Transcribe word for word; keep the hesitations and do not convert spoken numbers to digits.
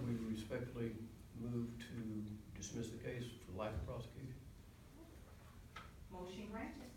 we respectfully move to dismiss the case for lack of prosecution. Motion granted.